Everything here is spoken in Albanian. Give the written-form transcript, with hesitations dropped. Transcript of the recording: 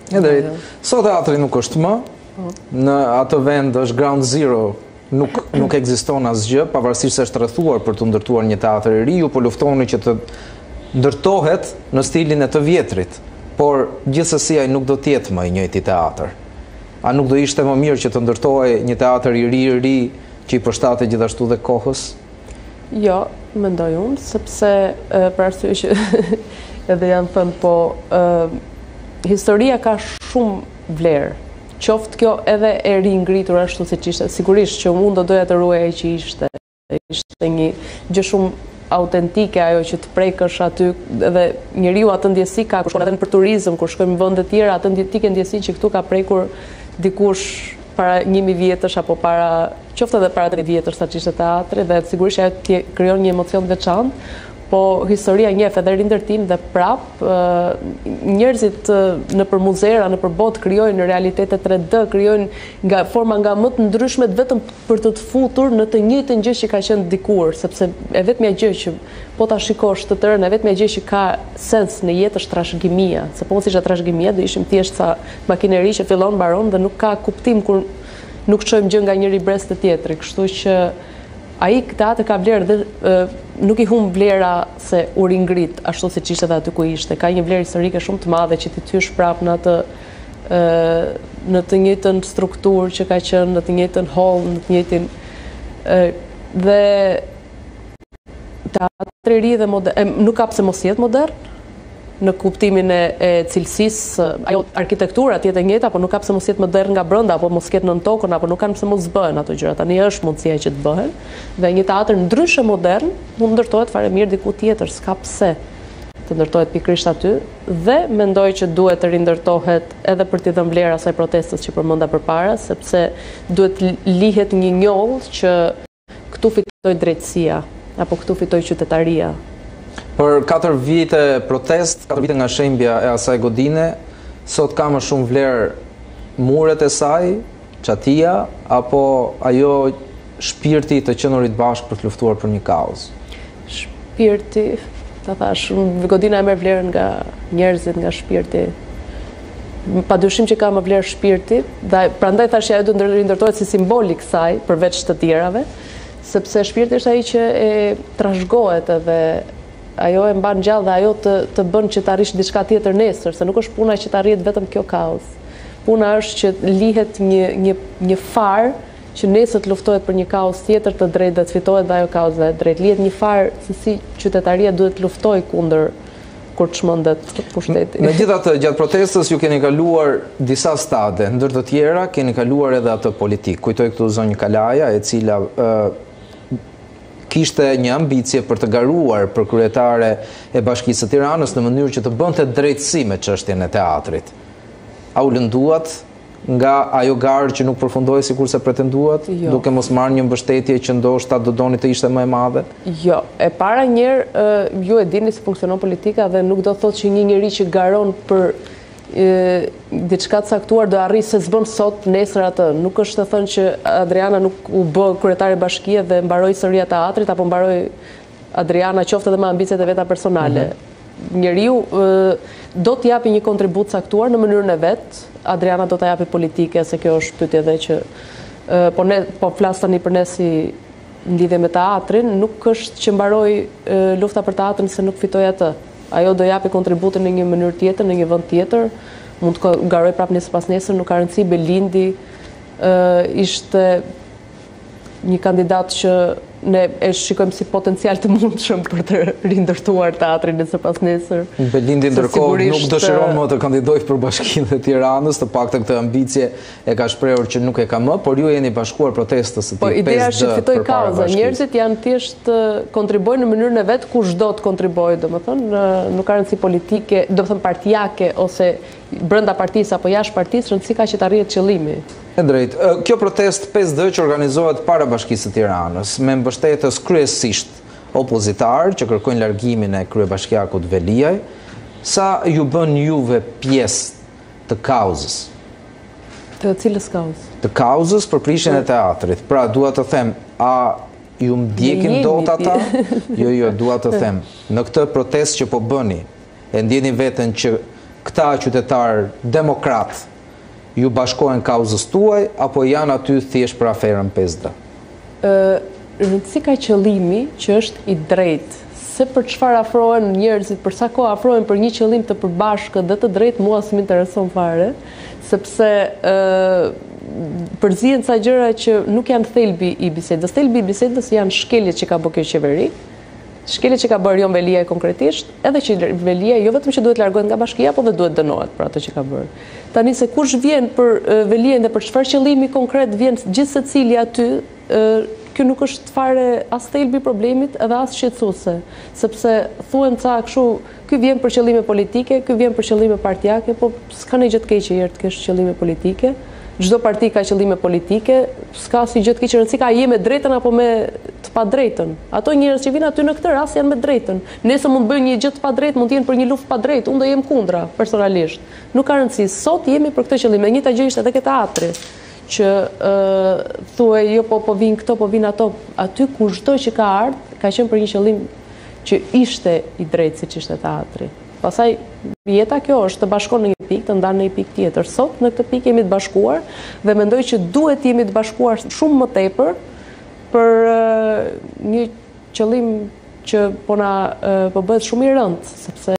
E drejt. Sot teatri nuk është më, në atë vend është ground zero, nuk ekziston asgjë, pavarësisht se është rrethuar për të ndërtuar një teatr i ri, ju po luftoni që të ndërtohet në stilin e të vjetrit, por gjithsesi ai nuk do të jetë më i njëjti teatr. A nuk do ishte më mirë që të ndërtohej një teatr i ri që i përshtatet gjithashtu dhe kohës? Jo, mendoj unë, sepse për arsye që edhe janë thënë, po historia ka shumë vlerë. Qoftë kjo edhe e ringritur ashtu siç ishte. Sigurisht që unë do doja të ruaj që ishte një gjë shumë autentike ajo që të prekësh aty, edhe njeriu atë ndjesi ka kur shkon edhe për turizëm, kur shkojmë në vende të tjera, atë ti ke ndjesinë që këtu ka prekur dikush para 1000 vjetësh apo qoftë edhe para 30 vjetësh sa ishte teatri, dhe sigurisht ajo krijon një emocion të veçantë. Po historia njeh edhe rindërtim dhe prap njerëzit nëpër muzera, nëpër botë krijojnë realitete 3D, krijojnë nga forma nga më të ndryshmet vetëm për të futur në të njëjtën gjë që ka qenë dikur, sepse e vetmja gjë që po ta shikosh të tërën, e vetmja gjë që ka sens në jetë është trashëgimia, se po mos ishte trashëgimia do ishim thjesht sa makineri që fillon mbaron dhe nuk ka kuptim kur nuk çojmë gjë nga njëri brez te tjetri, kështu që ai teatri ka vlerë dhe nuk i humb vlera se u ringrit ashtu siç ishte aty ku ishte. Ka një vlerë historike shumë të madhe që ti thysh prap në të njëjtën strukturë që ka qenë, në të njëjtën hall, në të njëjtin dhe teatri i ri dhe modern, nuk ka pse mos jetë modern në kuptimin e cilësisë, ajo arkitektura tjetë e njëjta, apo nuk ka pse mos jetë modern nga brenda, apo mos ketë nën tokën, apo nuk kanë pse mos bëhen ato gjëra. Tani është mundësia që të bëhen, dhe një teatr ndryshe modern mund ndërtohet fare mirë diku tjetër, s'ka pse të ndërtohet pikërisht aty, dhe mendoj që duhet të rindërtohet edhe për t'i dhënë vlerë asaj protestës që përmenda përpara, sepse duhet lihet një njoll që këtu fitoj drejtësia, apo këtu fitoj qytetaria. Për 4 vite protest, 4 vite nga shembja e asaj godine, sot ka më shumë vlerë muret e saj, çatia, apo ajo shpirti të qenurit bashkë për të luftuar për një kauzë? Shpirti, ta thash, godina e merr vlerën nga njerëzit, nga shpirti. Padyshim që ka më vlerë shpirti, dhe prandaj thash ajo do rindërtohet si simbol i kësaj, përveç të tjerave, sepse shpirti është ai që e trashëgohet edhe ajo e mban gjallë dhe ajo të bën që të arrish diçka tjetër nesër, se nuk është puna që të arrihet vetëm kjo kauzë. Puna është që lihet një farë që nesër të luftohet për një kauzë tjetër të drejtë dhe të fitohet dhe ajo kauzë dhe drejtë. Lihet një farë se si qytetaria duhet të luftojë kundër kur çmendet pushteti. Megjithatë, gjatë protestës ju keni kaluar disa stade, ndër të tjera keni kaluar edhe atë politik. Kujtoj këtu zonjë Kalaja, e cila kishte një ambicie për të garuar për kryetare e Bashkisë së Tiranës në mënyrë që të bënte drejtësi me çështjen e teatrit. A u lënduat nga ajo garë që nuk përfundoi sikur se pretenduat, duke mos marrë një mbështetje që ndoshta do doni të ishte më e madhe? Jo, e para njerë ju e dini se funksionon politika dhe nuk do thotë që një njeri që garon për diçka të caktuar do arrijë se s'bën sot nesër atë. Nuk është të thënë që Adriana nuk u bë kryetare bashkie dhe mbaroi historia e teatrit, apo mbaroi Adriana qoftë edhe me ambicet e veta personale. Njeriu do të japi një kontribut caktuar në mënyrën e vet, Adriana do ta japi politike, se kjo është pyetje edhe që po flas tani për ne si në lidhje me teatrin, nuk është që mbaroi lufta për teatrin se nuk fitoi atë. Ajo do japi kontributin në një mënyrë tjetër, në një vend tjetër, mund të garoj prap nesër pas nesër, nuk ka rëndësi. Belindi ishte një kandidat që ne e shikojmë si potencial të mundshëm për të rindërtuar teatrin nesër pas nesër. Belindi ndërkohë nuk dëshiron më të kandidojë për Bashkinë e Tiranës, të paktën këtë ambicie e ka shprehur që nuk e ka më, por ju jeni bashkuar protestës së tij 5D. Po ideja është që fitoj kauza. Njerëzit janë thjesht kontribojnë në mënyrën e vet, kushdo të kontribojë, domethënë nuk ka rëndësi politike, domethënë partijake ose brenda partisë apo jashtë partisë, rëndësi ka që të arrihet qëllimi. E drejtë. Kjo protest 5D që organizohet para Bashkisë së Tiranës, me mbështetës kryesisht opozitar që kërkojnë largimin e kryebashkiakut Veliaj, sa ju bën juve pjesë të kauzës? Të cilës kauzës? Të kauzës për prishjen e teatrit. Pra, dua të them, a ju ndjekin dot ata? Jo, dua të them, në këtë protest që po bëni, e ndjeni veten që këta qytetarë demokrat ju bashkohen kauzës tuaj, apo janë aty thjesht për aferën 5D? Rëndësi ka qëllimi që është i drejtë, se për çfarë afrohen njerëzit, për sa kohë afrohen për një qëllim të përbashkët dhe të drejtë, mua s'më intereson fare, sepse përzihen ca gjëra që nuk janë thelbi i bisedës. Thelbi i bisedës janë shkeljet që ka bërë kjo qeveri, shkeljet që ka bërë Jon Velia konkretisht, edhe që Velia jo vetëm që duhet largohet nga bashkia, po dhe duhet dënohet për ato që ka bërë. Tani se kush vjen për Velien dhe për çfarë qëllimi konkret vjen gjithë secili aty, kjo nuk është fare as thelbi i problemit edhe as shqetësuese, sepse thuhen ca kështu, ky vjen për qëllime politike, ky vjen për qëllime partijake, po s'ka ne gjë të keqe herë të kesh qëllime politike. Çdo parti ka qëllime politike, s'ka si gjë të keqe, rëndësi ka je me drejtën apo me të padrejtën. Ato njerëz që vinë aty në këtë rast janë me drejtën. Nëse mund të bëjnë një gjë të padrejtë, mund të jenë për një luftë padrejtë, unë do jem kundra personalisht. Nuk ka rëndësi. Sot jemi për këtë qëllim. E njëjta gjë ishte edhe ke teatri, që thuaj jo po vinë këto, po vinë ato. Aty kushdo që ka ardhur, ka qenë për një qëllim që ishte i drejtë siç ishte teatri. Pastaj jeta kjo është të bashkon në një pikë, të ndan në një pikë tjetër. Sot në këtë pikë jemi të bashkuar dhe mendoj që duhet jemi të bashkuar shumë më tepër për një qëllim që po bëhet shumë i rëndë, sepse